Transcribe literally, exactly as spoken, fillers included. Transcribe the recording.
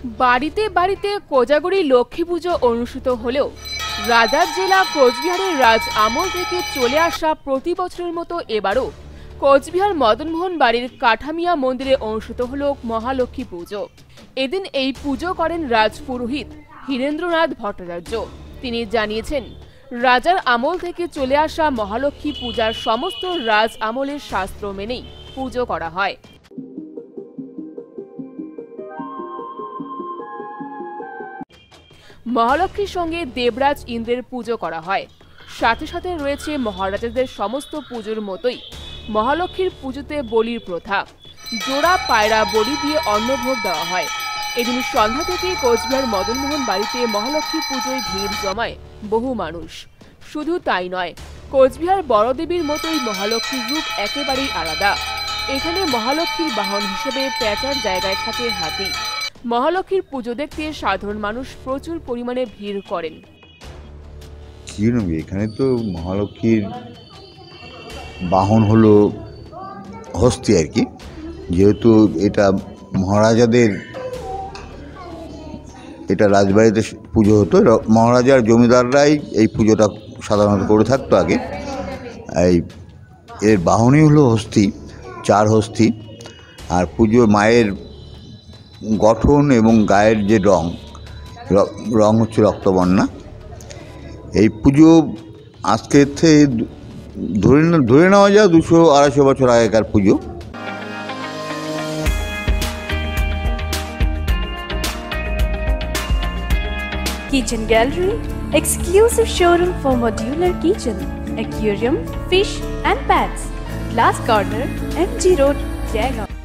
বাড়িতে বাড়িতে কোজাগরি লক্ষ্মী পুজো অনুষ্ঠিত হলেও রাজার জেলা কোচবিহারের রাজ আমল থেকে চলে আসা প্রতি বছরের মতো এবারও কোচবিহার মদনমোহন বাড়ির কাঠামিয়া মন্দিরে অনুষ্ঠিত হল মহালক্ষ্মী পুজো। এদিন এই পুজো করেন রাজ পুরোহিত হীরেন্দ্রনাথ ভট্টাচার্য। তিনি জানিয়েছেন, রাজার আমল থেকে চলে আসা মহালক্ষ্মী পূজার সমস্ত রাজ আমলের শাস্ত্র মেনেই পুজো করা হয়। মহালক্ষ্মীর সঙ্গে দেবরাজ ইন্দ্রের পুজো করা হয়। সাথে সাথে রয়েছে মহারাজাদের সমস্ত পুজোর মতোই মহালক্ষ্মীর পুজোতে বলির প্রথা। জোড়া পায়রা বলি দিয়ে অন্নভোগ দেওয়া হয়। এদিন সন্ধ্যা থেকে কোচবিহার মদনমোহন বাড়িতে মহালক্ষ্মী পুজোয় ভিড় জমায় বহু মানুষ। শুধু তাই নয়, কোচবিহার বড়দেবীর মতোই মহালক্ষ্মীর রূপ একেবারেই আলাদা। এখানে মহালক্ষ্মীর বাহন হিসেবে প্যাঁচার জায়গায় থাকে হাতি। মহালক্ষ্মীর পুজো দেখতে সাধারণ মানুষ প্রচুর পরিমাণে ভিড় করেন। এখানে তো মহালক্ষ্মীর বাহন হলো হস্তি আর কি, যেহেতু এটা মহারাজাদের, এটা রাজবাড়িতে পুজো হতো। মহারাজার জমিদাররাই এই পুজোটা সাধারণত করে থাকতো আগে। এই এর বাহনই হলো হস্তি, চার হস্তি। আর পুজো মায়ের গঠন এবং গায়ের যে রং রং হচ্ছে রক্তবর্ণা। এই পুজো আজকে থেকে ধরে ধরে নেওয়া যায় দুশো আড়াইশো বছর আগেকার পুজো। Kitchen Gallery, exclusive showroom for modular kitchen, aquarium, fish and pets. Glass Corner, M G Road, Jaigaon.